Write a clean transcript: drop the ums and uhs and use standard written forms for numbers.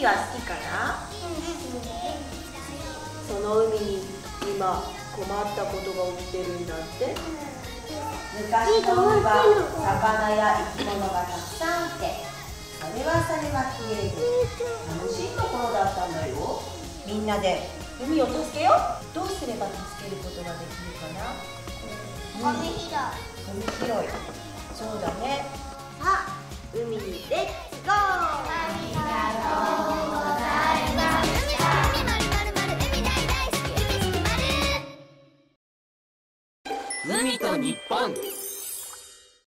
海は好きかな？その海に今困ったことが起きてるんだって。 昔の海は魚や生き物がたくさんあって、それはそれは綺麗で楽しいところだったんだよ。みんなで海を助けよう。どうすれば助けることができるかな？ ゴミ拾い。 ゴミ拾い。そうだね。 さあ、海にレッツゴー。 ありがとうございました。 海と日本。